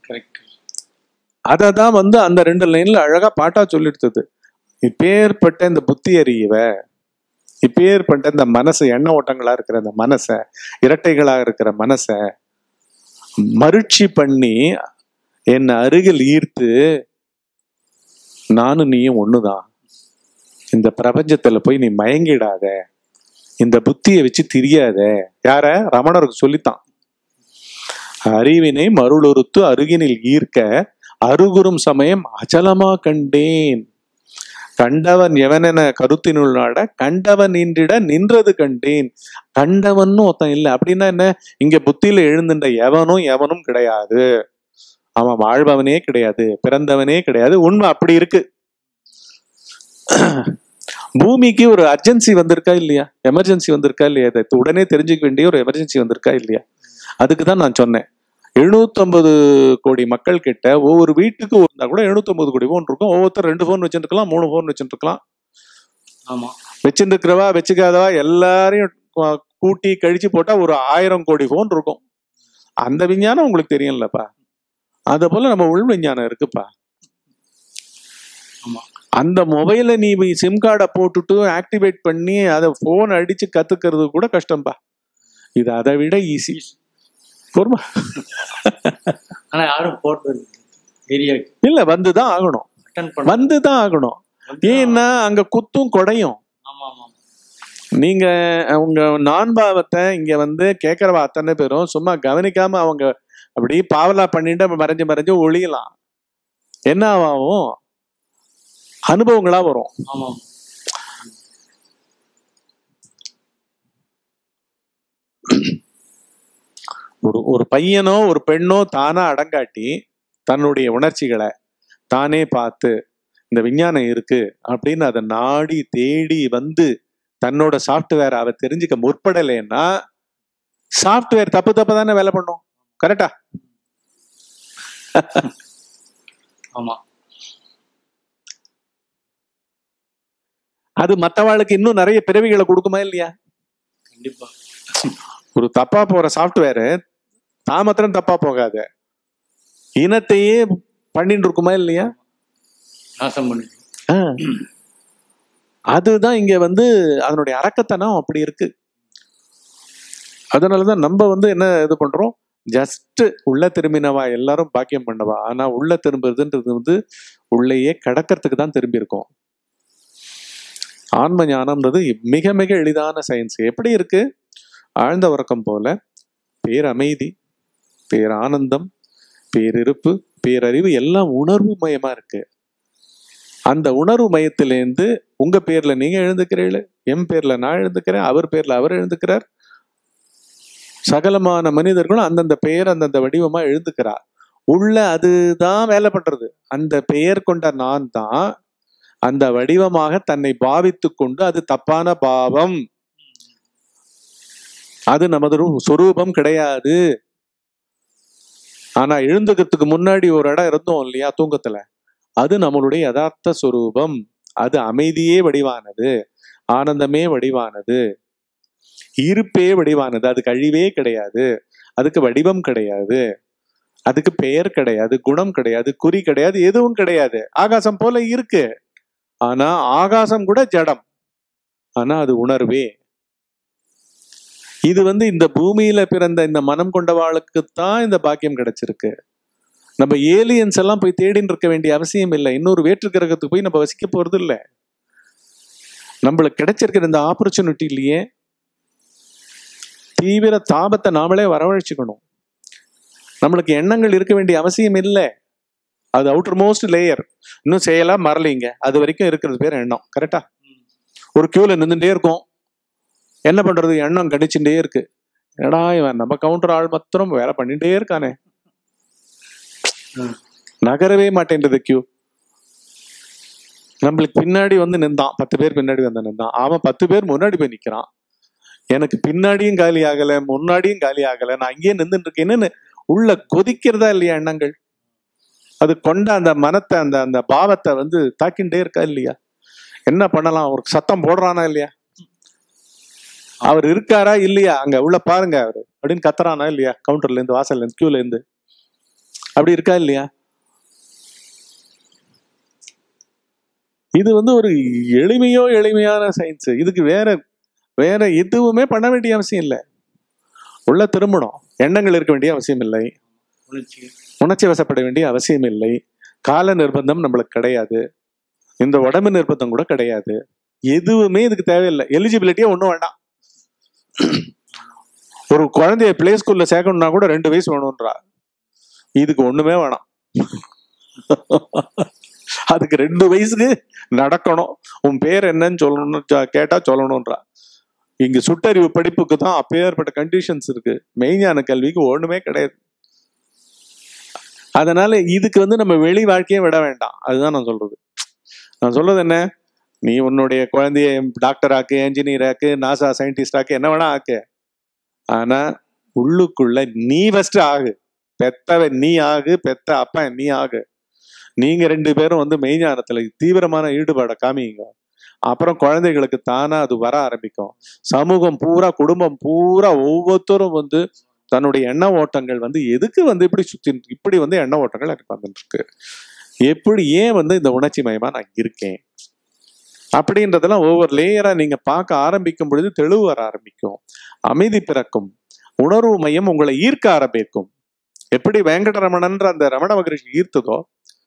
அததான் வந்து அந்த 2 லைன்ல அழகா பாட்டா சொல்லிடுத்தது. இப்பேற்பட்ட இந்த புத்தி அறிவ, இப்பேற்பட்ட இந்த மனசு, எண்ண ஓட்டங்களா இருக்கிற இந்த மனச, இரட்டைகளா இருக்கிற மனச மருட்சி பண்ணி என் அருகில் ஈர்த்து, நானும் நீயும் ஒண்ணுதான், இந்த பிரபஞ்சத்துல போய் நீ மயங்கிடாத, இந்த புத்தியை வச்சு திரியாத. யார? ரமணருக்கு சொல்லித்தான். அறிவினை மருளுறுத்து அருகினில் ஈர்க்க அருகுறும் சமயம் அச்சலமா கண்டேன். கண்டவன் எவனென கருத்தினுள் நாட கண்டவன் நின்றிட நின்றது கண்டேன். கண்டவன் ஒருத்தன் இல்லை அப்படின்னா என்ன? இங்க புத்தியில எழுந்துட்ட எவனும் கிடையாது. அவன் வாழ்பவனே கிடையாது, பிறந்தவனே கிடையாது. உண்மை அப்படி இருக்கு. பூமிக்கு ஒரு அர்ஜென்சி வந்திருக்கா இல்லையா? எமர்ஜென்சி வந்திருக்கா இல்லையா? இதை உடனே தெரிஞ்சுக்க வேண்டிய ஒரு எமர்ஜென்சி வந்திருக்கா இல்லையா? அதுக்குதான் நான் சொன்னேன், 750 கோடி மக்கள் கிட்ட ஒவ்வொரு வீட்டுக்கு இருந்தா கூட 750 கோடி போன் இருக்கும். ஒவ்வொருத்தர் 2 போன் வச்சுருக்கலாம், 3 போன் வச்சுருக்கலாம். ஆமா, வச்சுருக்கிறவா வச்சுக்காதவா எல்லாரையும் கூட்டி கழிச்சு போட்டா ஒரு 1000 கோடி போன் இருக்கும். அந்த விஞ்ஞானம் உங்களுக்கு தெரியும்லப்பா. அத போல நம்ம உள் விஞ்ஞானம் இருக்குப்பா. அந்த மொபைல நீ சிம் கார்டை போட்டுட்டு ஆக்டிவேட் பண்ணி அதை போன் அடிச்சு கத்துக்கிறது கூட கஷ்டம்பா. இது அதை விட ஈஸி. பொறுமா ஆனா யாரும் போட்டு இல்ல, வந்துதான் ஆகணும், வந்துதான் ஆகணும். ஏன்னா அங்க குத்தும் கொடையும். நீங்க உங்க நான்பாவத்தை இங்க வந்து கேட்கறவா அத்தனை பேரும் சும்மா கவனிக்காம அவங்க அப்படி பாவலா பண்ணிட்டு மறைஞ்சு மறைஞ்சு ஒளியலாம். என்ன ஆகும்? அனுபவங்களா வரும். ஒரு பையனோ ஒரு பெண்ணோ தானா அடங்காட்டி தன்னுடைய உணர்ச்சிகளை தானே பார்த்து இந்த விஞ்ஞானம் இருக்கு அப்படின்னு அதை நாடி தேடி வந்து தன்னோட சாஃப்ட்வேர் அவ தெரிஞ்சுக்க முற்படலைன்னா சாஃப்ட்வேர் தப்பு தானே வேலை பண்ணும். கரெக்டா? ஆமா. அது மற்றவாளுக்கு இன்னும் நிறைய பிறவிகளை கொடுக்குமா இல்லையா? கண்டிப்பா. ஒரு தப்பா போற சாஃப்ட்வேர் தான் மாத்திரம் தப்பா போகாத, இனத்தையே பண்ணிட்டு இருக்குமா இல்லையா? நாசம் பண்ணி. அதுதான் இங்க வந்து அதனுடைய அரக்கத்தனம் அப்படி இருக்கு. அதனாலதான் நம்ம வந்து என்ன இது பண்றோம், ஜஸ்ட் உள்ள திரும்பினவா எல்லாரும் பாக்கியம் பண்ணவா. ஆனா உள்ள திரும்புறதுன்றது வந்து உள்ளேயே கடக்கிறதுக்கு தான் திரும்பி இருக்கும். ஆன்ம ஞானம்ன்றது மிக மிக எளிதான சயின்ஸ். எப்படி இருக்கு? ஆழ்ந்த உறக்கம் போல பேரமைதி, பேரானந்தம், பேரிருப்பு, பேரறிவு எல்லாம் உணர்வு மயமா இருக்கு. அந்த உணர்வு மையத்திலேருந்து உங்க பேர்ல நீங்க எழுந்துக்கிறீர்கள், என் பேர்ல நான் எழுந்துக்கிறேன், அவர் பேர்ல அவர் எழுந்துக்கிறார். சகலமான மனிதர்களும் அந்தந்த பெயர் அந்தந்த வடிவமா எழுந்துக்கிறார். உள்ள அதுதான் வேலை பண்றது. அந்த பெயர் கொண்ட நான் தான் அந்த வடிவமாக தன்னை பாவித்து கொண்டு, அது தப்பான பாவம், அது நமது சொரூபம் கிடையாது. ஆனா எழுந்துக்கிறதுக்கு முன்னாடி ஒரு இடம் இருந்தோம் இல்லையா தூக்கத்துல, அது நம்மளுடைய யதார்த்த சொரூபம். அது அமைதியே வடிவானது, ஆனந்தமே வடிவானது, இருப்பே வடிவானது. அதுக்கு அழிவே கிடையாது, அதுக்கு வடிவம் கிடையாது, அதுக்கு பெயர் கிடையாது, குணம் கிடையாது, குறி கிடையாது, எதுவும் கிடையாது. ஆகாசம் போல இருக்கு. ஆனா ஆகாசம் கூட ஜடம், ஆனா அது உணர்வே. இது வந்து இந்த பூமியில பிறந்த இந்த மனம் கொண்டவாளுக்குத்தான் இந்த பாக்கியம் கிடைச்சிருக்கு. நம்ம ஏலியன்ஸ் எல்லாம் போய் தேடின்னு இருக்க வேண்டிய அவசியம் இல்லை. இன்னொரு வேற்று கிரகத்துக்கு போய் நம்ம வசிக்க போறது இல்லை. நம்மளுக்கு கிடைச்சிருக்கிற இந்த ஆப்பர்ச்சுனிட்டிலேயே தீவிர தாபத்தை நாமளே வரவழைச்சுக்கணும். நம்மளுக்கு எண்ணங்கள் இருக்க வேண்டிய அவசியம் இல்லை. அது அவுட்டர் மோஸ்ட் லேயர். இன்னும் செய்யலாம் மறலிங்க, அது வரைக்கும் இருக்கிறது பேர் எண்ணம். கரெக்டா? ஒரு கியூல நின்றுட்டே இருக்கும், என்ன பண்றது? எண்ணம் கணிச்சுட்டே இருக்கு. என்னடா இவன் நம்ம கவுண்டர் ஆள் மாத்திரம் வேலை பண்ணிட்டே இருக்கானே, நகரவே மாட்டேன்றது கியூ. நம்மளுக்கு பின்னாடி வந்து நின்றான், 10 பேர் பின்னாடி வந்து நின்றான். அவன் 10 பேர் முன்னாடி போய் நிக்கிறான். எனக்கு பின்னாடியும் காலி ஆகல, முன்னாடியும் காலி ஆகல, நான் அங்கேயே நின்றுட்டு இருக்கேன்னு உள்ள கொதிக்கிறதா இல்லையா எண்ணங்கள்? அது கொண்ட அந்த மனத்தை, அந்த அந்த பாவத்தை வந்து தாக்கிண்டே இருக்கா இல்லையா? என்ன பண்ணலாம்? ஒரு சத்தம் போடுறானா இல்லையா? அவர் இருக்காரா இல்லையா? அங்க உள்ள பாருங்க அவரு அப்படின்னு கத்துறானா இல்லையா? கவுண்டர்ல இருந்து, வாசல்ல இருந்து, கியூல இருந்து. அப்படி இருக்கா இல்லையா? இது ஒரு எளிமையான சயின்ஸ். இதுக்கு வேற எதுவுமே பண்ண வேண்டிய அவசியம் இல்லை. உள்ள திரும்பணும், எண்ணங்கள் இருக்க வேண்டிய அவசியம் இல்லை, உணர்ச்சி வசப்பட வேண்டிய அவசியம் இல்லை, கால நிர்பந்தம் நம்மளுக்கு கிடையாது, இந்த உடம்பு நிர்பந்தம் கூட கிடையாது, எதுவுமே இதுக்கு தேவையில்லை. எலிஜிபிலிட்டியே ஒன்றும் வேண்டாம். ஒரு குழந்தைய பிளே ஸ்கூல்ல சேர்க்கணும்னா கூட 2 வயசு வேணும்ன்றா. இதுக்கு ஒண்ணுமே வேணாம். அதுக்கு 2 வயசுக்கு நடக்கணும், உன் பேர் என்னன்னு சொல்லணும், கேட்டா சொல்லணும்ன்றா. இங்க சுட்டறிவு படிப்புக்கு தான் அப்பேற்பட்ட கண்டிஷன்ஸ் இருக்கு. மெய்ஞான கல்விக்கு ஒண்ணுமே கிடையாது. அதனால இதுக்கு நம்ம வெளி வாழ்க்கையே விட வேண்டாம். அதுதான் நான் சொல்றது. நான் சொல்றது என்ன, நீ உன்னுடைய குழந்தைய டாக்டர் ஆக்கு, என்ஜினியர் ஆக்கு, நாசா சயின்டிஸ்ட் ஆக்கு, என்ன வேணா ஆக்கு. ஆனா உள்ளுக்குள்ள நீ ஃபர்ஸ்ட் ஆகு. பெத்தவன் நீ ஆகு, பெத்த அப்பன் நீ ஆகு. நீங்க 2 பேரும் மெய்ஞானத்துல தீவிரமான ஈடுபாடை காமிங்க. அப்புறம் குழந்தைகளுக்கு தானா அது வர ஆரம்பிக்கும். சமூகம் பூரா, குடும்பம் பூரா ஒவ்வொருத்தரும் தன்னுடைய எண்ண ஓட்டங்கள் எதுக்கு இப்படி சுத்தி இப்படி எண்ண ஓட்டங்கள் எனக்கு வந்துட்டு இருக்கு, எப்படி ஏன் இந்த உணர்ச்சி மயமா நான் இருக்கேன் அப்படின்றதெல்லாம் ஒவ்வொரு லேயரா நீங்க பார்க்க ஆரம்பிக்கும் பொழுது தெளிவு வர ஆரம்பிக்கும், அமைதி பிறக்கும், உணர்வு மையம் உங்களை ஈர்க்க ஆரம்பிக்கும். எப்படி வெங்கடரமணன்ற அந்த ரமண மகரிஷி ஈர்த்ததோ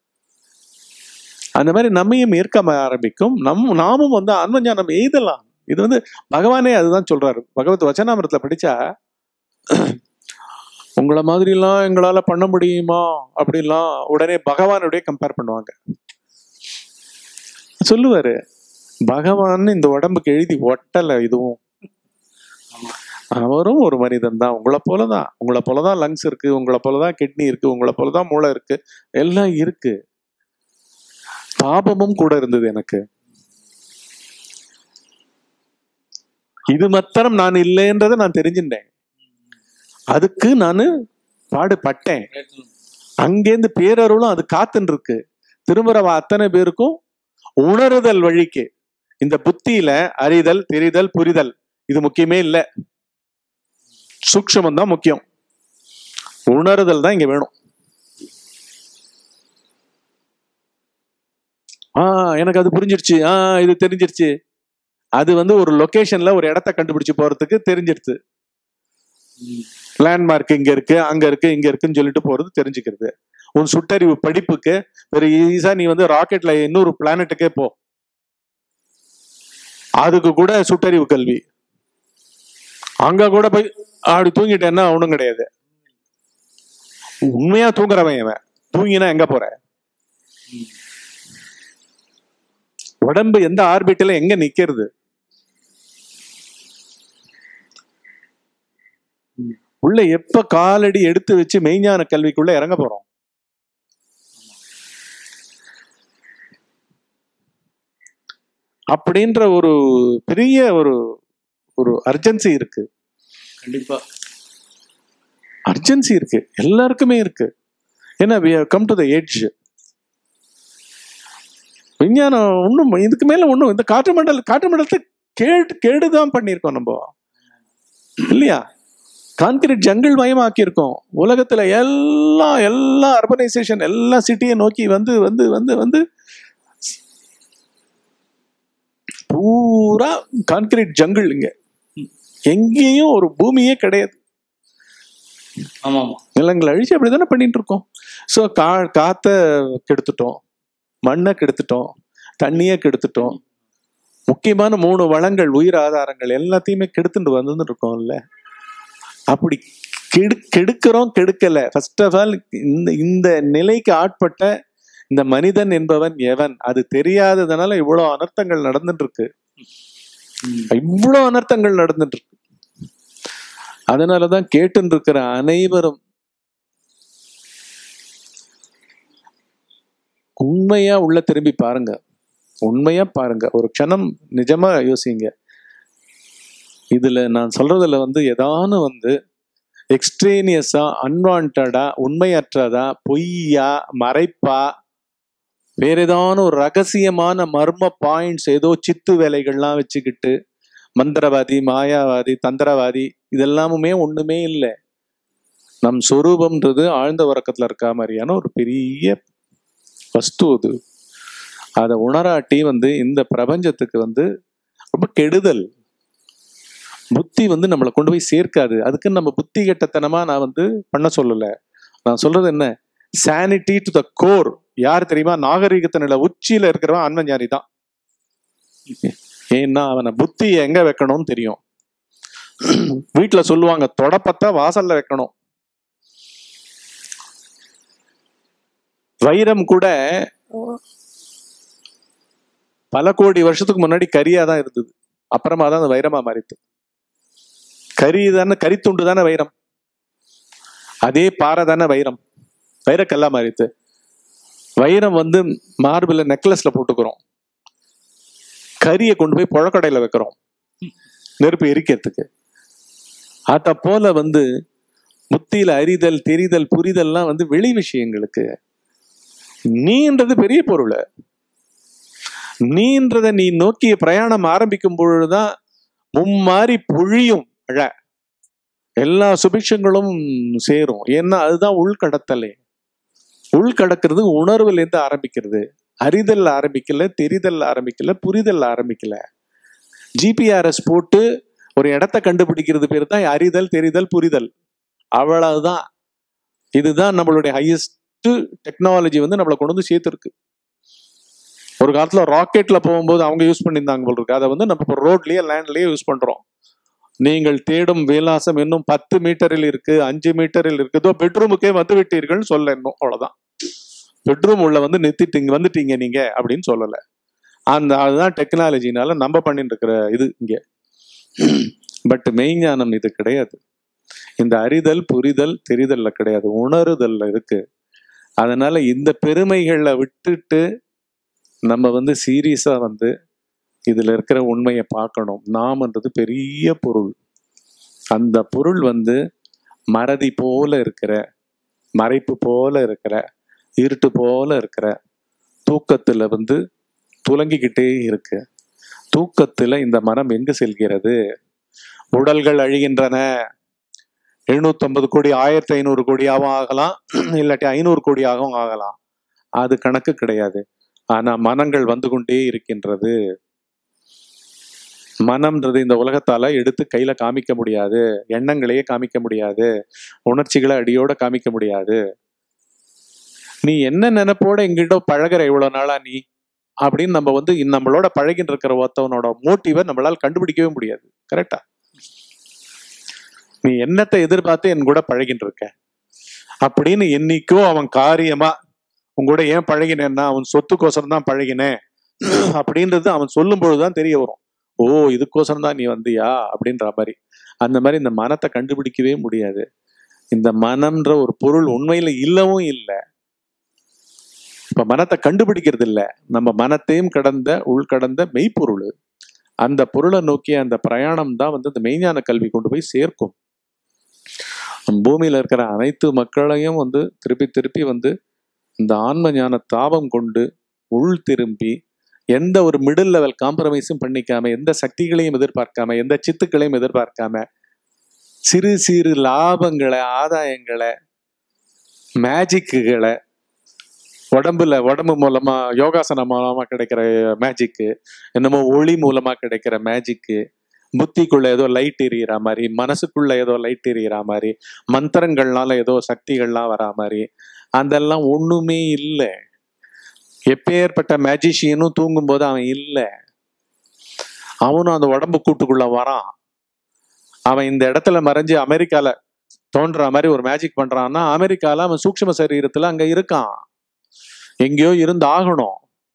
அந்த மாதிரி நம்மையும் ஈர்க்க ஆரம்பிக்கும். நாமும் ஆன்மஞானம் எய்தலாம். இது பகவானே அதுதான் சொல்றாரு. பகவத் வச்சனாமிரத்துல படிச்சா, உங்களை மாதிரி எல்லாம் எங்களால பண்ண முடியுமா அப்படிலாம் உடனே பகவானுடைய கம்பேர் பண்ணுவாங்க. சொல்லுவாரு, பகவான் இந்த உடம்புக்கு எழுதி ஒட்டல, இதுவும் அவரும் ஒரு மனிதன் தான், உங்களை போலதான் லங்ஸ் இருக்கு, உங்களை போலதான் கிட்னி இருக்கு, உங்களை போலதான் மூளை இருக்கு, எல்லாம் இருக்கு. பாபமும் கூட இருந்தது எனக்கு. இது மாத்திரம் நான் இல்லைன்றதை நான் தெரிஞ்சுட்டேன். அதுக்கு நான் பாடுபட்டேன். அங்கேருந்து பேரருளும் அது காத்துன்னு இருக்கு. திரும்புறவ அத்தனை பேருக்கும் உணருதல் வழிக்கு இந்த புத்தியில அறிதல், தெரிதல், புரிதல் இது முக்கியமே இல்லை. சூக்ஷ்மம் தான் முக்கியம். உணருதல் தான் இங்க வேணும். எனக்கு அது புரிஞ்சிருச்சு, இது தெரிஞ்சிருச்சு. அது ஒரு லொகேஷன்ல ஒரு இடத்த கண்டுபிடிச்சு போறதுக்கு தெரிஞ்சிருச்சு. லேண்ட்மார்க் இங்க இருக்கு, அங்க இருக்கு, இங்க இருக்குன்னு சொல்லிட்டு போறது தெரிஞ்சுக்கிறது. உன் சுட்டறிவு படிப்புக்கு பெரிய ஈஸா நீ ராக்கெட்ல இன்னொரு பிளானட்டுக்கே போ, அதுக்கு கூட சுட்டறிவு கல்வி. அங்க கூட போய் அப்படி தூங்கிட்டேன்னா ஒண்ணும் கிடையாது. உண்மையா தூங்குறவன் இவன். தூங்கினா எங்க போற? உடம்பு எந்த ஆர்பிட்ல எங்க நிக்கிறது? உள்ள எப்ப காலடி எடுத்து வச்சு மெய்ஞான கல்விக்குள்ள இறங்க போறோம்? அப்படின்ற ஒரு பெரிய ஒரு அர்ஜென்சி இருக்கு. கண்டிப்பா அர்ஜென்சி இருக்கு, எல்லாருக்குமே இருக்கு. ஏன்னா we have come to the edge. விஞ்ஞானம் ஒன்றும் இதுக்கு மேல ஒன்றும் இந்த காற்று மண்டலத்தை கேடுதான் பண்ணியிருக்கோம் நம்ம, இல்லையா? கான்கிரீட் ஜங்கிள் மயமாக்கியிருக்கோம். உலகத்துல எல்லா அர்பனைசேஷன் எல்லா சிட்டியை நோக்கி வந்து வந்து வந்து வந்து பூரா கான்கிரீட் ஜங்கிள். இங்க எங்கேயும் ஒரு பூமியே கிடையாது. நிலங்களை அழிச்சு அப்படிதானே பண்ணிட்டு இருக்கோம். ஸோ காத்த கெடுத்துட்டோம், மண்ணை கெடுத்துட்டோம், தண்ணியை கெடுத்துட்டோம். முக்கியமான 3 வளங்கள், உயிர் ஆதாரங்கள் எல்லாத்தையுமே கெடுத்துட்டு வந்துட்டு இருக்கோம்ல. அப்படி கெடுக்கிறோம், கெடுக்கல. ஃபர்ஸ்ட் ஆஃப் ஆல் இந்த நிலைக்கு ஆட்பட்ட இந்த மனிதன் என்பவன் எவன், அது தெரியாததுனால இவ்வளவு அனர்த்தங்கள் நடந்துட்டு இருக்கு. இவ்வளவு அனர்த்தங்கள் நடந்துட்டு இருக்கு. அதனாலதான் கேட்டு இருக்கிற அனைவரும் உண்மையா உள்ள திரும்பி பாருங்க, உண்மையா பாருங்க, ஒரு க்ஷணம் நிஜமா யோசிங்க. இதுல நான் சொல்றதுல ஏதானு எக்ஸ்ட்ரேனியஸா, அன்வான்டா, உண்மையற்றதா, பொய்யா, மறைப்பா, வேற ஏதான ஒரு ரகசியமான மர்ம பாயிண்ட்ஸ், ஏதோ சித்து வேலைகள்லாம் வச்சுக்கிட்டு மந்திரவாதி, மாயாவாதி, தந்திரவாதி, இதெல்லாமுமே ஒண்ணுமே இல்லை. நம் சொரூபம்ன்றது ஆழ்ந்த உறக்கத்துல இருக்கா மாதிரியான ஒரு பெரிய வஸ்து அது. அதை உணராட்டி இந்த பிரபஞ்சத்துக்கு ரொம்ப கெடுதல். புத்தி நம்மளை கொண்டு போய் சேர்க்காது. அதுக்குன்னு நம்ம புத்தி கெட்டத்தனமா நான் பண்ண சொல்லல. நான் சொல்றது என்ன, சானிட்டி டு த கோர். யார் தெரியுமா? நாகரிகத்தின உச்சியில இருக்கிறவன் ஆன்மஞானி தான். ஏன்னா அவனை புத்தி எங்க வைக்கணும்னு தெரியும். வீட்டுல சொல்லுவாங்க தொடப்பத்தை வாசல்ல வைக்கணும். வைரம் கூட பல கோடி வருஷத்துக்கு முன்னாடி கரியா தான் இருந்தது. அப்புறமா தான் அந்த வைரமா மாறித்து. கரி தானே, கரித்துண்டு தானே வைரம். அதே பாறை தானே வைரம். வைரக்கல்லா மாறித்து. வைரம் மார்பிள் நெக்லஸ்ல போட்டுக்கிறோம். கரியை கொண்டு போய் புழக்கடையில வைக்கிறோம் நெருப்பு எரிக்கிறதுக்கு. அத போல புத்தியில அறிதல், தெரிதல், புரிதல்லாம் வெளி விஷயங்களுக்கு. நீன்றது பெரிய பொருள். நீன்றத நீ நோக்கிய பிரயாணம் ஆரம்பிக்கும் பொழுதுதான் மும்மாறி பொழியும் மழை. எல்லா சுபிக்ஷங்களும் சேரும். ஏன்னா அதுதான் உள்கடத்தலே. உள்கடக்கிறது உணர்வுல இருந்து ஆரம்பிக்கிறது. அறிதல் ஆரம்பிக்கல, தெரிதல் ஆரம்பிக்கல, புரிதல் ஆரம்பிக்கல. ஜிபிஆர்எஸ் போட்டு ஒரு இடத்த கண்டுபிடிக்கிறது பேர் தான் அறிதல், தெரிதல், புரிதல். அவ்வளவுதான். இதுதான் நம்மளுடைய ஹையஸ்ட் டெக்னாலஜி நம்மளை கொண்டு சேர்த்துருக்கு. ஒரு காலத்துல ராக்கெட்ல போகும்போது அவங்க யூஸ் பண்ணியிருந்தாங்க போல் இருக்கு. அதை நம்ம இப்போ ரோட்லயே லேண்ட்லயே யூஸ் பண்றோம். நீங்கள் தேடும் விலாசம் இன்னும் 10 மீட்டரில் இருக்கு, 5 மீட்டரில் இருக்குதோ, பெட்ரூமுக்கே விட்டீர்கள் சொல்ல. இன்னும் அவ்வளவுதான். பெட்ரூம் உள்ள வந்துட்டீங்க நீங்க அப்படின்னு சொல்லல. அதுதான் டெக்னாலஜினால நம்ம பண்ணிட்டு இருக்கிற இது இங்க. பட் மெய்ஞானம் இது கிடையாது. இந்த அறிதல், புரிதல், தெரிதல்ல கிடையாது, உணருதல்ல இருக்கு. அதனால இந்த பெருமைகளை விட்டுட்டு நம்ம சீரியஸா இதுல இருக்கிற உண்மையை பார்க்கணும். நாம்ன்றது பெரிய பொருள். அந்த பொருள் மறதி போல இருக்கிற, மறைப்பு போல இருக்கிற, இருட்டு போல இருக்கிற, தூக்கத்துல துலங்கிக்கிட்டே இருக்கு. தூக்கத்துல இந்த மனம் எங்கு செல்கிறது? உடல்கள் அழிகின்றன. 750 கோடி 1500 கோடியாகவும் ஆகலாம், இல்லாட்டி 500 கோடியாகவும் ஆகலாம். அது கணக்கு கிடையாது. ஆனா மனங்கள் கொண்டே இருக்கின்றது. மனம்ன்றது இந்த உலகத்தால எடுத்து கையில காமிக்க முடியாது. எண்ணங்களையே காமிக்க முடியாது. உணர்ச்சிகளை அடியோட காமிக்க முடியாது. நீ என்ன நினைப்போட எங்கிட்ட பழகிற இவ்வளவு நாளா நீ அப்படின்னு நம்ம நம்மளோட பழகின்னு இருக்கிற ஒருத்தவனோட மோட்டிவை நம்மளால கண்டுபிடிக்கவே முடியாது. கரெக்டா? நீ என்னத்தை எதிர்பார்த்து என் கூட பழகின்னு இருக்க அப்படின்னு என்னைக்கோ அவன் காரியமா உங்கூட ஏன் பழகினேன்னா அவன் சொத்துக்கோசரம் தான் பழகினேன் அப்படின்றது அவன் சொல்லும் பொழுதுதான் தெரிய வரும். ஓ, இதுக்கோசரம் தான் நீ வந்தியா அப்படின்ற மாதிரி. அந்த மாதிரி இந்த மனத்தை கண்டுபிடிக்கவே முடியாது. இந்த மனம்ன்ற ஒரு பொருள் உண்மையில இல்லவும் இல்லை. இப்ப மனத்தை கண்டுபிடிக்கிறது இல்லை, நம்ம மனத்தையும் கடந்த உள்கடந்த மெய்ப்பொருள். அந்த பொருளை நோக்கிய அந்த பிரயாணம் தான் இந்த மெய்ஞான கல்வி கொண்டு போய் சேர்க்கும். பூமியில இருக்கிற அனைத்து மக்களையும் திருப்பி திருப்பி இந்த ஆன்ம ஞான தாபம் கொண்டு உள் திரும்பி எந்த ஒரு மிடில் லெவல் காம்ப்ரமைஸும் பண்ணிக்காம, எந்த சக்திகளையும் எதிர்பார்க்காம, எந்த சித்துக்களையும் எதிர்பார்க்காம, சிறு சிறு லாபங்களை, ஆதாயங்களை, மேஜிக்குகளை, உடம்பு மூலமா யோகாசனம் மூலமா கிடைக்கிற மேஜிக்கு, என்னமோ ஒளி மூலமா கிடைக்கிற மேஜிக்கு, புத்திக்குள்ள ஏதோ லைட் எரியிற மாதிரி, மனசுக்குள்ள ஏதோ லைட் எரியிற மாதிரி, மந்திரங்கள்னால ஏதோ சக்திகள்லாம் வரா மாதிரி, அதெல்லாம் ஒண்ணுமே இல்லை. எப்பேற்பட்ட மேஜிஷியனும் தூங்கும் போது அவன் இல்லை. அவனும் அந்த உடம்பு கூட்டுக்குள்ள வரான். அவன் இந்த இடத்துல மறைஞ்சு அமெரிக்கால தோன்ற மாதிரி ஒரு மேஜிக் பண்றான்னா, அமெரிக்கால அவன் சூக்ஷ்ம சரீரத்துல அங்க இருக்கான். எங்கேயோ இருந்து ஆகணும்.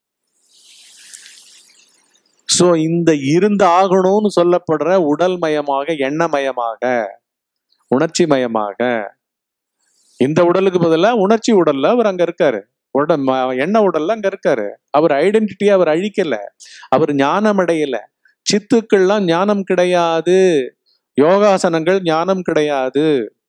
சோ இந்த இருந்து ஆகணும்னு சொல்லப்படுற உடல் மயமாக, எண்ணமயமாக, உணர்ச்சி மயமாக, இந்த உடலுக்கு பதிலா உணர்ச்சி உடல்ல அவர் அங்க இருக்காரு. எண்ண உடல்ல அங்க இருக்காரு. அவர் ஐடென்டிட்டியை அவர் அழிக்கல. அவர் ஞானம் அடையல. சித்துக்கள்லாம் ஞானம் கிடையாது. யோகாசனங்கள் ஞானம் கிடையாது.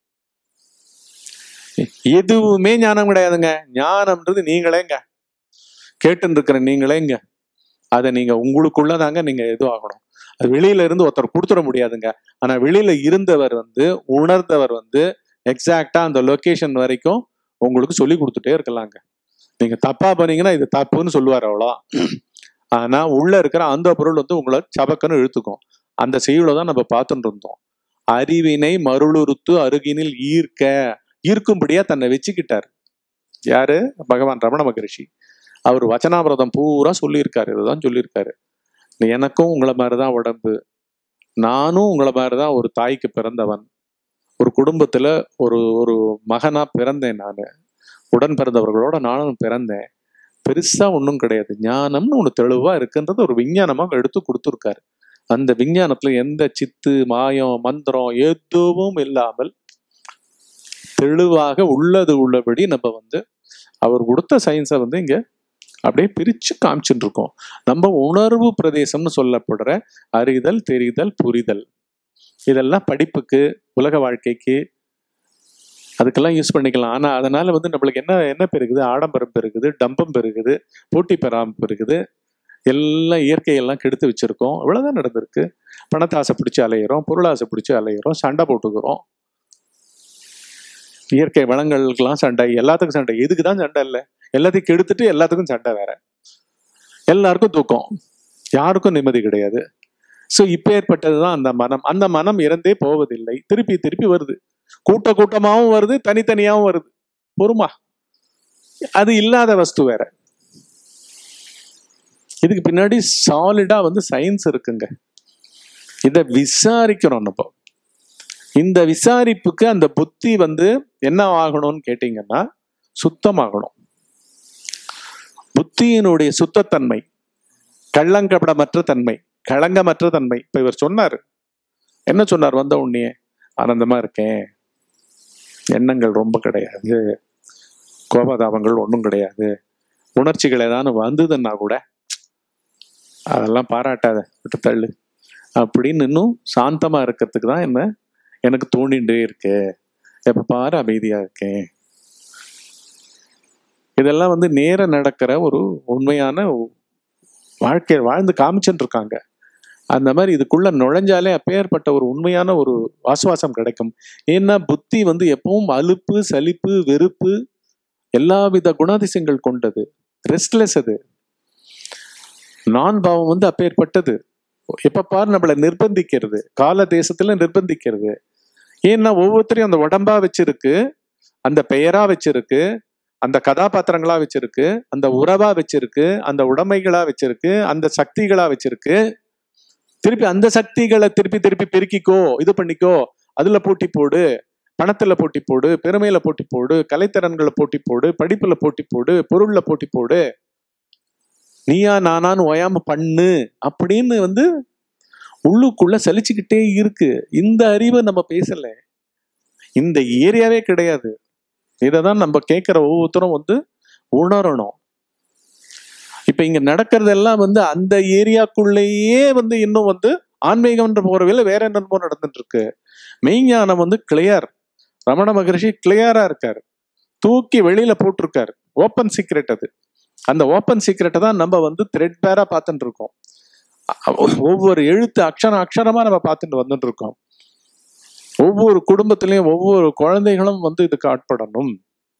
எதுவுமே ஞானம் கிடையாதுங்க. ஞானம்ன்றது நீங்களேங்க, கேட்டுன்னு இருக்கிற நீங்களேங்க. அதை நீங்க உங்களுக்குள்ளதாங்க நீங்க எதுவும் ஆகணும். அது வெளியில இருந்து ஒருத்தர் கொடுத்துட முடியாதுங்க. ஆனா வெளியில இருந்தவர் உணர்ந்தவர் எக்ஸாக்டா அந்த லொகேஷன் வரைக்கும் உங்களுக்கு சொல்லி கொடுத்துட்டே இருக்கலாங்க. நீங்க தப்பா பண்ணீங்கன்னா இது தப்புன்னு சொல்லுவார் அவ்வளோ. ஆனா உள்ள இருக்கிற அந்த பொருள் வந்து உங்களை சபக்குன்னு இழுத்துக்கும். அந்த செய்யுளை தான் நம்ம பார்த்துட்டு இருந்தோம். அறிவினை மருளுறுத்து அருகினில் ஈர்க்கும்படியா தன்னை வச்சுக்கிட்டார். யாரு? பகவான் ரமண மகரிஷி. அவர் வச்சனாமிரதம் பூரா சொல்லியிருக்காரு, இதுதான் சொல்லியிருக்காரு. எனக்கும் உங்களை மாதிரிதான் உடம்பு, நானும் உங்களை மாதிரிதான் ஒரு தாய்க்கு பிறந்தவன், ஒரு குடும்பத்துல ஒரு ஒரு மகனா பிறந்தேன், நான் உடன் பிறந்தவர்களோட நானும் பிறந்தேன், பெருசா ஒன்றும் கிடையாது, ஞானம்னு ஒன்று தெளிவா இருக்குன்றது ஒரு விஞ்ஞானமாக எடுத்து கொடுத்துருக்காரு. அந்த விஞ்ஞானத்துல எந்த சித்து மாயம் மந்திரம் எதுவும் இல்லாமல் தெளிவாக உள்ளது உள்ளபடி நம்ம வந்து அவர் கொடுத்த சயின்ஸை வந்து இங்க அப்படியே பிரிச்சு காமிச்சுட்டு இருக்கோம். நம்ம உணர்வு பிரதேசம்னு சொல்லப்படுற அறிதல் தெரிதல் புரிதல் இதெல்லாம் படிப்புக்கு உலக வாழ்க்கைக்கு அதுக்கெல்லாம் யூஸ் பண்ணிக்கலாம். ஆனா அதனால வந்து நம்மளுக்கு என்ன பெருகுது? ஆடம்பரம் பெருகுது, டம்பம் பெருகுது, போட்டி பெறாமல் பெருகுது, எல்லாம் இயற்கையெல்லாம் கெடுத்து வச்சிருக்கோம். இவ்வளவுதான் நடந்திருக்கு. பணத்தை ஆசை பிடிச்சி அலையிறோம், பொருளாசை பிடிச்சி அலையிறோம், சண்டை போட்டுக்கிறோம், இயற்கை வளங்களுக்கெல்லாம் சண்டை, எல்லாத்துக்கும் சண்டை. எதுக்கு தான் சண்டை இல்லை? எல்லாத்தையும் கெடுத்துட்டு எல்லாத்துக்கும் சண்டை வேற, எல்லாருக்கும் தூக்கம், யாருக்கும் நிம்மதி கிடையாது. ஸோ இப்போ ஏற்பட்டதுதான் அந்த மனம். அந்த மனம் இறந்தே போவதில்லை, திருப்பி திருப்பி வருது, கூட்டமாகவும் வருது, தனித்தனியாகவும் வருது. பொறுமா, அது இல்லாத வஸ்து வேற. இதுக்கு பின்னாடி சாலிடா வந்து சயின்ஸ் இருக்குங்க. இதை விசாரிக்கிறோம் நம்ம. இந்த விசாரிப்புக்கு அந்த புத்தி வந்து என்ன ஆகணும்னு கேட்டீங்கன்னா சுத்தமாகணும். புத்தியினுடைய சுத்தத்தன்மை, கள்ளங்கபடமற்ற தன்மை, களங்கமற்ற தன்மை. இப்ப இவர் சொன்னார், என்ன சொன்னார்? வந்த உடனே ஆனந்தமா இருக்கேன், எண்ணங்கள் ரொம்ப கிடையாது, கோபதாபங்கள் ஒன்றும் கிடையாது, உணர்ச்சிகள் ஏதாவது வந்ததுன்னா கூட அதெல்லாம் பாராட்டாத, விட்டு தள்ளு அப்படின்னு இன்னும் சாந்தமா இருக்கிறதுக்கு தான் எனக்கு தோண்டிகிட்டே இருக்கு, எப்ப பாரு அமைதியா இருக்கேன். இதெல்லாம் வந்து நேர நடக்கிற ஒரு உண்மையான வாழ்க்கையை வாழ்ந்து காமிச்சுட்டு இருக்காங்க. அந்த மாதிரி இதுக்குள்ள நுழைஞ்சாலே அப்பேற்பட்ட ஒரு உண்மையான ஒரு ஆசுவாசம் கிடைக்கும். ஏன்னா புத்தி வந்து எப்பவும் அலுப்பு சலிப்பு வெறுப்பு எல்லாவித குணாதிசயங்கள் கொண்டது, ரெஸ்ட்லெஸ். அது நான் பாவம் வந்து அப்பேற்பட்டது. எப்ப பாரு நம்மளை நிர்பந்திக்கிறது, கால தேசத்துல நிர்பந்திக்கிறது. ஏன்னா ஒவ்வொருத்தரையும் அந்த உடம்பா வச்சிருக்கு, அந்த பெயரா வச்சிருக்கு, அந்த கதாபாத்திரங்களா வச்சிருக்கு, அந்த உறவா வச்சிருக்கு, அந்த உடைமைகளா வச்சிருக்கு, அந்த சக்திகளா வச்சிருக்கு. திருப்பி அந்த சக்திகளை திருப்பி திருப்பி பெருக்கிக்கோ, இது பண்ணிக்கோ, அதுல போட்டி போடு, பணத்துல போட்டி போடு, பெருமையில போட்டி போடு, கலைத்திறன்களை போட்டி போடு, படிப்புல போட்டி போடு, பொருள்ல போட்டி போடு, நீயா நானான்னு ஓயாம பண்ணு அப்படின்னு வந்து உள்ளுக்குள்ள சலிச்சுக்கிட்டே இருக்கு. இந்த அறிவை நம்ம பேசல, இந்த ஏரியாவே கிடையாது. இதைதான் நம்ம கேட்கிற ஒவ்வொருத்தரும் வந்து உணரணும். இப்ப இங்க நடக்கிறதெல்லாம் வந்து அந்த ஏரியாக்குள்ளேயே வந்து இன்னும் வந்து ஆன்மீகம்ன்ற போறவில்லை, வேற என்னமோ நடந்துட்டு இருக்கு. மெய்ஞானம் வந்து கிளியர். ரமண மகரிஷி கிளியரா இருக்காரு, தூக்கி வெளியில போட்டிருக்காரு. ஓப்பன் சீக்ரெட் அது. அந்த ஓப்பன் சீக்ரெட்டை தான் நம்ம வந்து த்ரெட் பேரா பார்த்துட்டு இருக்கோம். ஒவ்வொரு எழுத்து அக்ஷரமா நம்ம பார்த்துட்டு வந்துட்டு இருக்கோம். ஒவ்வொரு குடும்பத்திலையும் ஒவ்வொரு குழந்தைகளும் வந்து இதுக்கு ஆட்படணும்.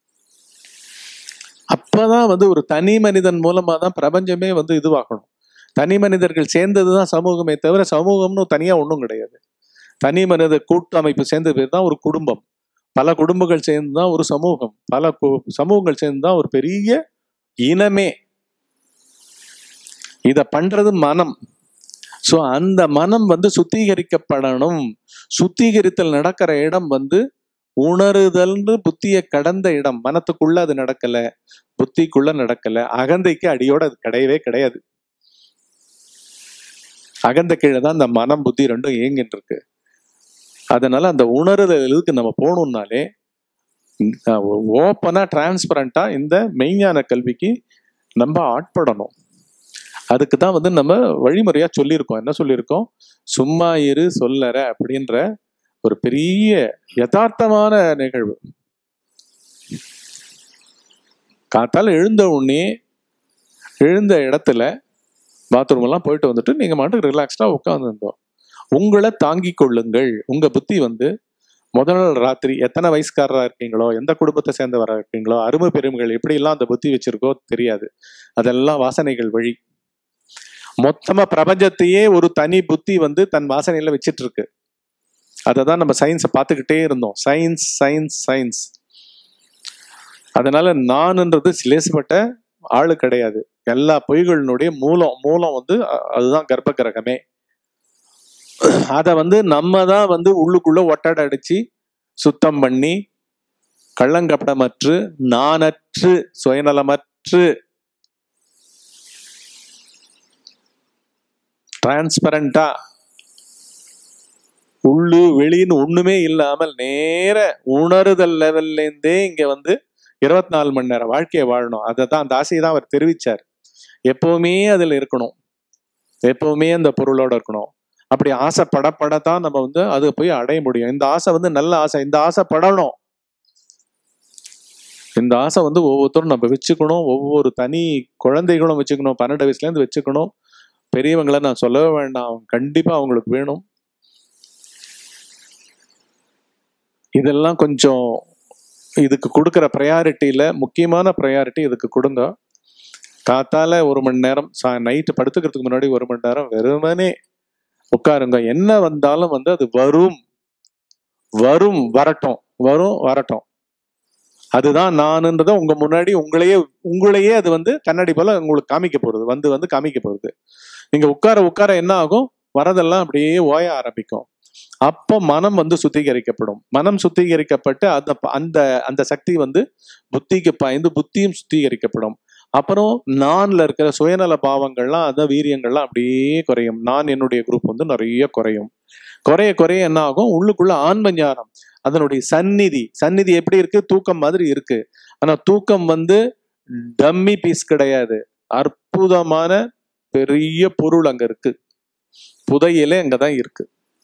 அப்பதான் வந்து ஒரு தனி மனிதன் மூலமா தான் பிரபஞ்சமே வந்து இதுவாகணும். தனி மனிதர்கள் சேர்ந்ததுதான் சமூகமே தவிர சமூகம்னு தனியா ஒன்றும் கிடையாது. தனி மனித கூட்டமைப்பு சேர்ந்த பேர் தான் ஒரு குடும்பம். பல குடும்பங்கள் சேர்ந்துதான் ஒரு சமூகம், பல சமூகங்கள் சேர்ந்துதான் ஒரு பெரிய இனமே. இத பண்றது மனம். சோ அந்த மனம் வந்து சுத்திகரிக்கப்படணும். சுத்திகரித்தல் நடக்கிற இடம் வந்து உணருதல்னு புத்திய கடந்த இடம். மனத்துக்குள்ள அது நடக்கல, புத்திக்குள்ள நடக்கல. அகந்தைக்கு அடியோட அது கிடையவே கிடையாது. அகந்த கீழே தான் இந்த மனம் புத்தி ரெண்டும் இயங்கிட்டு இருக்கு. அதனால அந்த உணருதலுக்கு நம்ம போகணும்னாலே ஓப்பனா டிரான்ஸ்பரண்டா இந்த மெய்ஞான கல்விக்கு நம்ம ஆட்படணும். அதுக்கு தான் வந்து நம்ம வழிமுறையா சொல்லியிருக்கோம். என்ன சொல்லியிருக்கோம்? சும்மா இரு சொல்லற அப்படின்ற ஒரு பெரிய யதார்த்தமான நிகழ்வு. காத்தால எழுந்த உடனே எழுந்த இடத்துல பாத்ரூம் எல்லாம் போயிட்டு வந்துட்டு நீங்க மாட்டுக்கு ரிலாக்ஸ்டா உட்காந்துருந்தோம். உங்களை தாங்கி கொள்ளுங்கள். உங்க புத்தி வந்து முதல் நாள் ராத்திரி எத்தனை வயசுக்காரரா இருக்கீங்களோ, எந்த குடும்பத்தை சேர்ந்தவரா இருக்கீங்களோ, அருமை பெருமைகள் எப்படியெல்லாம் அந்த புத்தி வச்சிருக்கோ தெரியாது. அதெல்லாம் வாசனைகள் வழி. மொத்தமா பிரபஞ்சத்தையே ஒரு தனி புத்தி வந்து தன் வாசனையில வச்சிட்டு இருக்கு. அதை தான் நம்ம சயின்ஸை பார்த்துக்கிட்டே இருந்தோம். Science science science. அதனால நான்ன்றது லேசுப்பட்ட ஆளு கிடையாது. எல்லா பொய்களினுடைய மூலம் வந்து அதுதான் கர்ப்ப கிரகமே. அதை வந்து நம்ம தான் வந்து உள்ளுக்குள்ள ஒட்டடை அடிச்சு சுத்தம் பண்ணி கள்ளங்கப்படமற்று நானற்று சுயநலமற்று டிரான்ஸ்பரண்டா உள்ளு வெளின்னு ஒண்ணுமே இல்லாமல் நேர உணருதல் லெவல்ல இருந்தே இங்க வந்து 24 மணி நேரம் வாழ்க்கையை வாழணும். அதை தான் அந்த ஆசையை தான் அவர் தெரிவிச்சார். எப்பவுமே அதுல இருக்கணும், எப்பவுமே அந்த பொருளோட இருக்கணும். அப்படி ஆசைப்படப்படத்தான் நம்ம வந்து அது போய் அடைய முடியும். இந்த ஆசை வந்து நல்ல ஆசை. இந்த ஆசை படணும். இந்த ஆசை வந்து ஒவ்வொருத்தரும் நம்ம வச்சுக்கணும். ஒவ்வொரு தனி குழந்தைகளும் வச்சுக்கணும். 12 வயசுல இருந்து வச்சுக்கணும். பெரியவங்களை நான் சொல்லவே வேண்டாம், கண்டிப்பா அவங்களுக்கு வேணும். இதெல்லாம் கொஞ்சம் இதுக்கு கொடுக்குற ப்ரையாரிட்டியில முக்கியமான ப்ரையாரிட்டி இதுக்கு கொடுங்க. காத்தால 1 மணி நேரம், நைட்டு படுத்துக்கிறதுக்கு முன்னாடி 1 மணி நேரம் வெறுமனே உட்காருங்க. என்ன வந்தாலும் வந்து அது வரட்டும். அதுதான் நானுன்றத உங்க முன்னாடி உங்களையே அது வந்து கண்ணாடி போல உங்களுக்கு காமிக்க போறது, வந்து காமிக்க போறது. நீங்க உட்கார என்ன ஆகும், வரதெல்லாம் அப்படியே ஓய ஆரம்பிக்கும். அப்போ மனம் வந்து சுத்திகரிக்கப்படும். மனம் சுத்திகரிக்கப்பட்டு அந்த சக்தி வந்து புத்திக்கு பாய்ந்து புத்தியும் சுத்திகரிக்கப்படும். அப்புறம் நான்ல இருக்கிற சுயநல பாவங்கள்லாம் அந்த வீரியங்கள்லாம் அப்படியே குறையும். நான் என்னுடைய குரூப் வந்து நிறைய குறையும். குறைய என்ன ஆகும், உள்ளுக்குள்ள ஆன்ம ஞானம் அதனுடைய சந்நிதி எப்படி இருக்கு, தூக்கம் மாதிரி இருக்கு. ஆனா தூக்கம் வந்து டம்மி பீஸ் கிடையாது. அற்புதமான பெரிய பொருள் அங்க இருக்கு. புதையிலே அங்கதான் இருக்கு.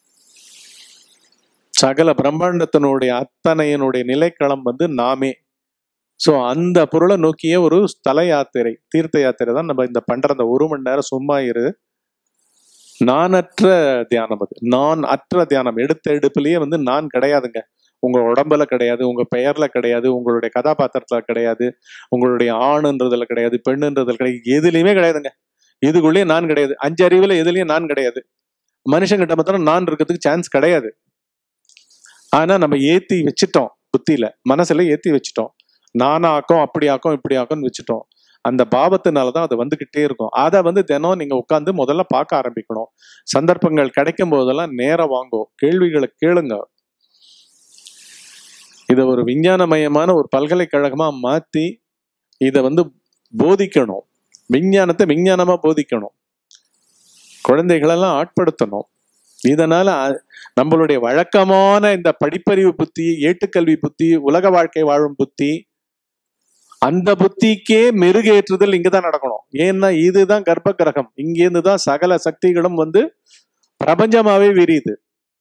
சகல பிரம்மாண்டத்தினுடைய அத்தனையனுடைய நிலைக்களம் வந்து நாமே. ஸோ அந்த பொருளை நோக்கிய ஒரு ஸ்தல யாத்திரை, தீர்த்த யாத்திரை தான் நம்ம இந்த பண்ற அந்த 1 மணி நேரம் சும்மா இரு நானற்ற தியானம். அது நான் அற்ற தியானம். எடுப்பிலேயே வந்து நான் கிடையாதுங்க. உங்க உடம்புல கிடையாது, உங்க பெயர்ல கிடையாது, உங்களுடைய கதாபாத்திரத்துல கிடையாது, உங்களுடைய ஆணுன்றதுல கிடையாது, பெண்ணுன்றதுல கிடையாது, எதுலையுமே கிடையாதுங்க. இதுக்குள்ளேயே நான் கிடையாது. 5 அறிவுல எதுலயும் நான் கிடையாது. மனுஷங்கிட்ட மாத்திரம் நான் இருக்கிறதுக்கு சான்ஸ் கிடையாது. ஆனா நம்ம ஏத்தி வச்சுட்டோம், புத்தியில மனசுல ஏத்தி வச்சுட்டோம். நானாக்கும் அப்படி ஆக்கும் இப்படி ஆக்கும்னு வச்சுட்டோம். அந்த பாவத்தினாலதான் அது வந்துகிட்டே இருக்கும். அதை வந்து தினம் நீங்க உட்காந்து முதல்ல பார்க்க ஆரம்பிக்கணும். சந்தர்ப்பங்கள் கிடைக்கும் போதெல்லாம் நேரம் வாங்கும், கேள்விகளை கேளுங்க. இதை ஒரு விஞ்ஞானமயமான ஒரு பல்கலைக்கழகமா மாத்தி இதை வந்து போதிக்கணும். விஞ்ஞானத்தை விஞ்ஞானமா போதிக்கணும். குழந்தைகளெல்லாம் ஆட்படுத்தணும். இதனால நம்மளுடைய வழக்கமான இந்த படிப்பறிவு புத்தி, ஏட்டுக்கல்வி புத்தி, உலக வாழ்க்கை வாழும் புத்தி, அந்த புத்திக்கே மெருகேற்றுதல் இங்கதான் நடக்கணும். ஏன்னா இதுதான் கர்ப்ப கிரகம். இங்கேருந்துதான் சகல சக்திகளும் வந்து பிரபஞ்சமாவே விரியுது.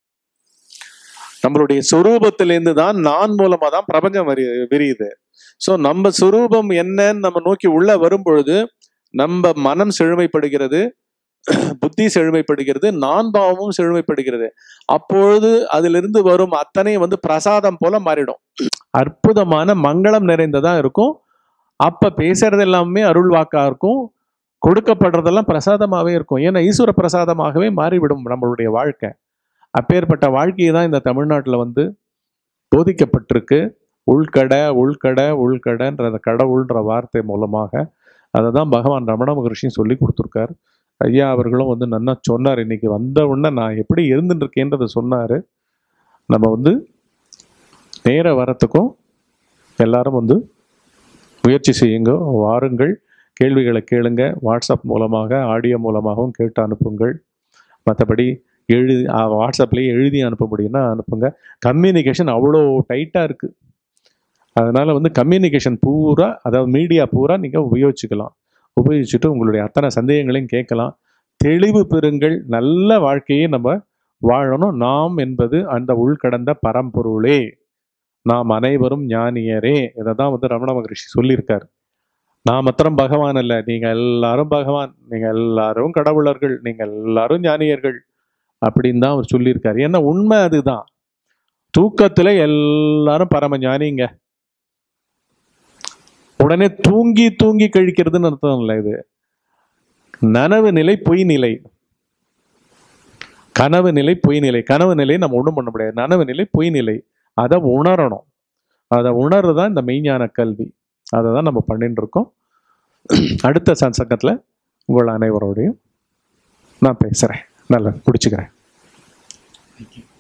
நம்மளுடைய சொரூபத்திலேருந்து தான் நான் மூலமா தான் பிரபஞ்சம் விரியுது. ஸோ நம்ம சொரூபம் என்னன்னு நம்ம நோக்கி உள்ள வரும் பொழுது நம்ம மனம் செழுமைப்படுகிறது, புத்தி செழுமைப்படுகிறது, நான் பாவமும் செழுமைப்படுகிறது. அப்பொழுது அதிலிருந்து வரும் அத்தனை வந்து பிரசாதம் போல மாறிடும். அற்புதமான மங்களம் நிறைந்ததா இருக்கும். அப்ப பேசுறது எல்லாமே அருள் வாக்கா இருக்கும். கொடுக்கப்படுறதெல்லாம் பிரசாதமாவே இருக்கும். ஏன்னா ஈஸ்வர பிரசாதமாகவே மாறிவிடும் நம்மளுடைய வாழ்க்கை. அப்பேற்பட்ட வாழ்க்கையை தான் இந்த தமிழ்நாட்டில் வந்து போதிக்கப்பட்டிருக்கு. உள்கடைன்ற அந்த கடவுள்ன்ற வார்த்தை மூலமாக அதை தான் பகவான் ரமண மகரிஷியும் சொல்லி கொடுத்துருக்காரு. ஐயா அவர்களும் வந்து நன்னா சொன்னார். இன்னைக்கு வந்த உடனே நான் எப்படி இருந்துட்டு இருக்கேன்றதை சொன்னார். நம்ம வந்து நேர வரத்துக்கும் எல்லாரும் வந்து முயற்சி செய்யுங்க, வாருங்கள், கேள்விகளை கேளுங்க. வாட்ஸ்அப் மூலமாக ஆடியோ மூலமாகவும் கேட்டு அனுப்புங்கள். மற்றபடி வாட்ஸ்அப்லேயே எழுதி அனுப்ப முடியும்னா அனுப்புங்க. கம்யூனிகேஷன் அவ்வளோ டைட்டாக இருக்குது. அதனால் வந்து கம்யூனிகேஷன் பூரா, அதாவது மீடியா பூரா நீங்கள் உபயோகிச்சுட்டு உங்களுடைய அத்தனை சந்தேகங்களையும் கேட்கலாம். தெளிவு பெறுங்கள். நல்ல வாழ்க்கையை நம்ம வாழணும். நாம் என்பது அந்த உள்கடந்த பரம்பொருளே. நாம் அனைவரும் ஞானியரே. இதை தான் வந்து ரமண மகரிஷி சொல்லியிருக்கார். நான் மாத்திரம் பகவான் அல்ல, நீங்கள் எல்லாரும் பகவான், நீங்கள் எல்லாரும் கடவுளர்கள், நீங்கள் எல்லாரும் ஞானியர்கள் அப்படின்னு தான் அவர் சொல்லியிருக்காரு. ஏன்னா உண்மை அதுதான். தூக்கத்துல எல்லாரும் பரமஞானிங்க. உடனே தூங்கி தூங்கி கழிக்கிறதுன்னு அர்த்தம் இல்லை. இது நனவு நிலை பொய் நிலை. கனவு நிலை பொய் நிலை. கனவு நிலை நம்ம ஒண்ணும் பண்ண முடியாது. நனவு நிலை பொய் நிலை. அதை உணரணும். அதை உணர்றதான் இந்த மெய்ஞான கல்வி. அதை தான் நம்ம பண்ணிட்டு இருக்கோம். அடுத்த சத்சங்கத்துல உங்கள் அனைவரோடையும் நான் பேசுறேன். நல்லா பிடிச்சுக்கிறேன். Thank you.